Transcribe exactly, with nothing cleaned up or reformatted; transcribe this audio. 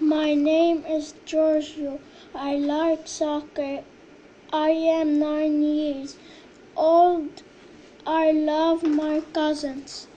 My name is Georgio. I like soccer. I am nine years old. I love my cousins.